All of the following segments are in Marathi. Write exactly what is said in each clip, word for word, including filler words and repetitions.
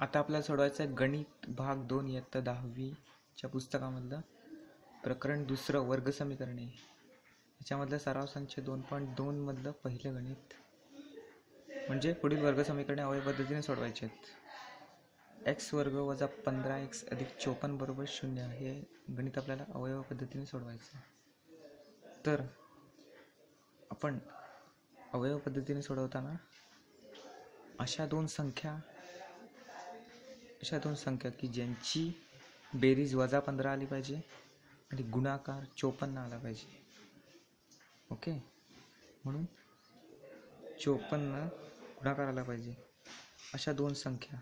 आता आपल्याला सोडवायचं आहे गणित भाग दोन इयत्ता दहावीच्या पुस्तकामधलं प्रकरण दुसरं वर्ग समीकरणे. याच्यामधलं सराव संच दोन पॉईंट दोनमधलं पहिलं गणित म्हणजे पुढील वर्ग समीकरणे अवयव पद्धतीने सोडवायचे आहेत. एक्स वर्ग वजा पंधरा एक्स अधिक चोपन्न बरोबर शून्य हे गणित आपल्याला अवयव पद्धतीने सोडवायचं. तर आपण अवयव पद्धतीने सोडवताना अशा दोन संख्या अशा दोन संख्या की ज्यांची बेरीज वजा पंधरा आली पाहिजे आणि गुणाकार चोपन्न आला पाहिजे. ओके, म्हणून चोपन्न गुणाकार आला पाहिजे. अशा दोन संख्या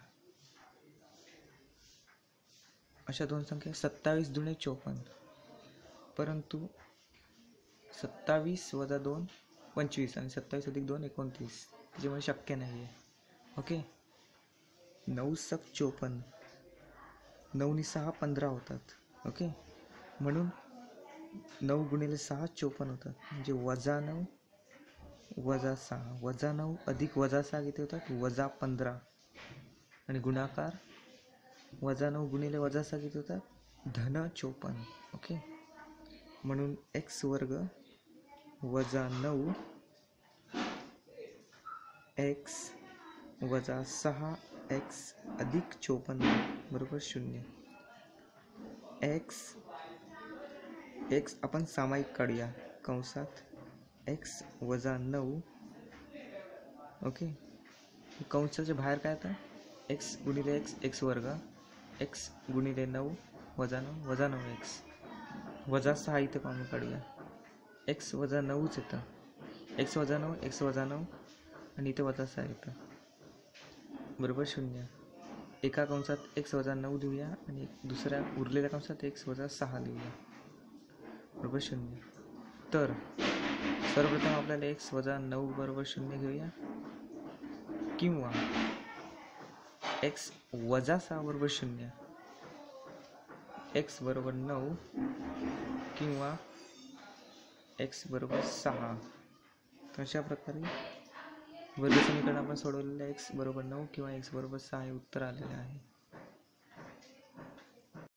अशा दोन संख्या सत्तावीस दुणे चोपन्न, परंतु सत्तावीस वजा दोन पंचवीस आणि सत्तावीस अधिक दोन एकोणतीस, त्याच्यामुळे शक्य नाही आहे. ओके, नऊ सक चोपन्न, नऊनी सहा पंधरा होतात. ओके, म्हणून नऊ गुणिले सहा चोपन्न होतात, म्हणजे वजा नऊ वजा सहा, वजा नऊ अधिक वजा सहा किती होतात वजा पंधरा, आणि गुणाकार वजा नऊ गुणिले वजा सहा किती होतात धन चोपन्न. ओके, म्हणून एक्स वर्ग वजा नऊ एक्स वजा सहा एक्स अधिक चोपन्न बरोबर शून्य. एक्स एक्स आपण सामायिक काढूया, कंसात एक्स वजा नऊ. ओके, कंसाच्या बाहेर काय आता एक्स गुणिले एक्स एक्स वर्ग, एक्स गुणिले नऊ वजा नऊ वजा नऊ एक्स, वजा सहा इथं कॉमन काढूया, एक्स वजा नऊच येतं, एक्स वजा नऊ एक्स वजा नऊ आणि इथं वजा सहा येतं बरोबर शून्य. एका कंसात एक्स वजा नऊ लिहूया आणि दुसऱ्या उरलेल्या कंसात एक्स वजा सहा लिहूया बरोबर शून्य. तर सर्वप्रथम आपल्याला एक्स वजा नऊ बरोबर शून्य घेऊया, किंवा एक्स वजा सहा बरोबर शून्य, एक्स बरोबर नऊ किंवा एक्स बरोबर सहा. अशा प्रकारे वर्ग समीकरण आपण सोडवलेलं एक्स बरोबर नऊ किंवा एक्स बरोबर सहा हे उत्तर आलेले आहे.